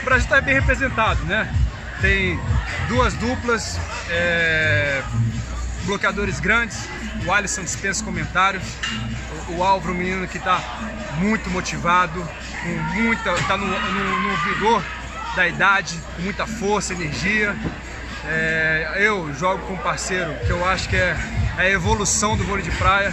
Brasil está bem representado, né? Tem duas duplas, bloqueadores grandes. O Alisson dispensa comentários. O Álvaro, um menino que está muito motivado, está no vigor da idade, com muita força, energia. Eu jogo com um parceiro que eu acho que é a evolução do vôlei de praia.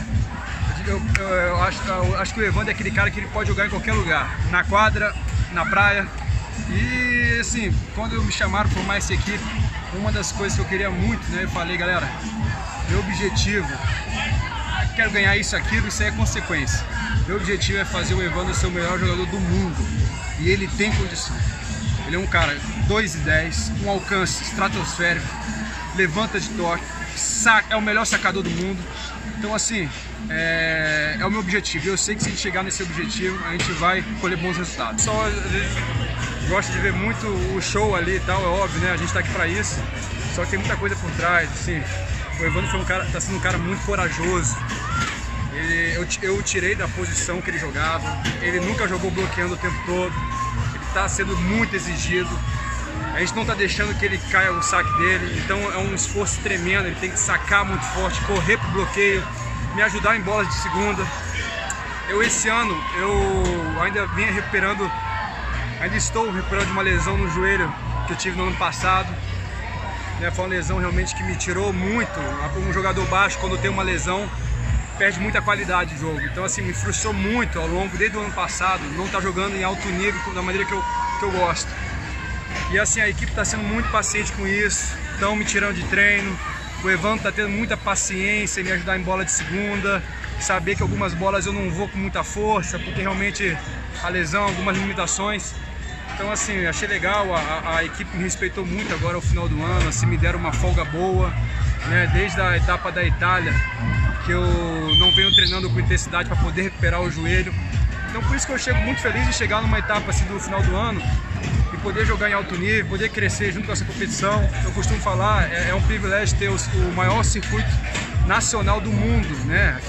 Eu acho que o Evandro é aquele cara que ele pode jogar em qualquer lugar, na quadra, na praia. E assim, quando me chamaram para formar essa equipe, uma das coisas que eu queria muito, né, eu falei, galera, meu objetivo, quero ganhar isso, aquilo, isso aí é consequência. Meu objetivo é fazer o Evandro ser o melhor jogador do mundo, e ele tem condição. Ele é um cara 2,10, um alcance estratosférico, levanta de toque, é o melhor sacador do mundo. Então assim, é o meu objetivo. Eu sei que se a gente chegar nesse objetivo, a gente vai colher bons resultados. Só às vezes gosta de ver muito o show ali e tal, é óbvio, né? A gente tá aqui pra isso. Só que tem muita coisa por trás, assim. O Evandro tá sendo um cara muito corajoso. Eu tirei da posição que ele jogava. Ele nunca jogou bloqueando o tempo todo. Ele tá sendo muito exigido. A gente não tá deixando que ele caia o saque dele. Então é um esforço tremendo. Ele tem que sacar muito forte, correr pro bloqueio, me ajudar em bolas de segunda. Esse ano, eu ainda vinha recuperando. Ainda estou recuperando de uma lesão no joelho que eu tive no ano passado. Foi uma lesão realmente que me tirou muito. Um jogador baixo, quando tem uma lesão, perde muita qualidade de jogo. Então assim, me frustrou muito ao longo, desde o ano passado, não estar jogando em alto nível da maneira que eu gosto. E assim, a equipe está sendo muito paciente com isso, estão me tirando de treino. O Evandro está tendo muita paciência em me ajudar em bola de segunda, saber que algumas bolas eu não vou com muita força, porque realmente a lesão, algumas limitações. Então assim, achei legal, a equipe me respeitou muito agora ao final do ano, assim, me deram uma folga boa, né? Desde a etapa da Itália, que eu não venho treinando com intensidade para poder recuperar o joelho. Então por isso que eu chego muito feliz de chegar numa etapa assim do final do ano e poder jogar em alto nível, poder crescer junto com essa competição. Eu costumo falar, é um privilégio ter o maior circuito nacional do mundo, né?